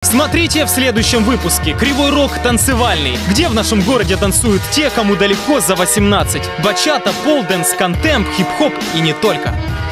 Смотрите в следующем выпуске. Кривой рог танцевальный. Где в нашем городе танцуют те, кому далеко за 18. Бачата, полденс, контемп, хип-хоп и не только.